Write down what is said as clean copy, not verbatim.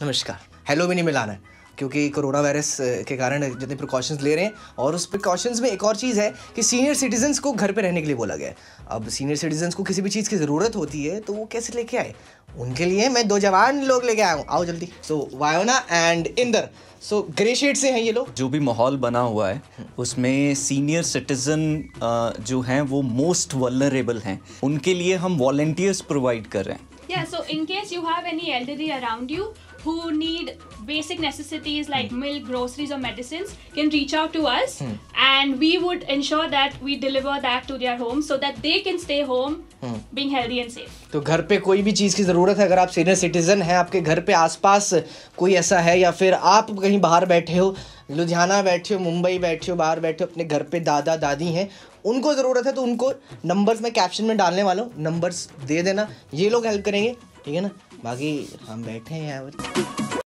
नमस्कार। हेलो भी नहीं मिलाना है क्योंकि कोरोना वायरस के कारण जितने प्रिकॉशंस ले रहे हैं, और उस प्रिकॉशंस में एक और चीज़ है कि सीनियर सिटीजन्स को घर पे रहने के लिए बोला गया है। अब सीनियर सिटीजन्स को किसी भी चीज़ की ज़रूरत होती है तो वो कैसे लेके आए, उनके लिए मैं दो जवान लोग लेके आया हूँ। आओ जल्दी। सो वायोना and Inder, so grey shade से हैं ये लोग। जो भी माहौल बना हुआ है उसमें सीनियर सिटीजन जो हैं वो मोस्ट वल्नरेबल हैं, उनके लिए हम वॉलंटियर्स प्रोवाइड कर रहे हैं। Yeah, so in case you have any elderly around you who need basic necessities like milk, groceries or medicines, can reach out to us and we would ensure that we deliver that to their home so that they can stay home being healthy and safe. तो घर पे कोई भी चीज़ की ज़रूरत है, अगर आप सीनियर सिटीज़न हैं, आपके घर पे आसपास कोई ऐसा है, या फिर आप कहीं बाहर बैठे हो, लुधियाना बैठे हो, मुंबई बैठे हो, बाहर बैठे हो, अपने घर पे दादा दादी हैं, उनको ज़रूरत है, तो उनको नंबर्स मैं कैप्शन में डालने वाला हूँ, नंबर्स दे देना, ये लोग हेल्प करेंगे, ठीक है ना। बाकी हम बैठे हैं यहाँ पर।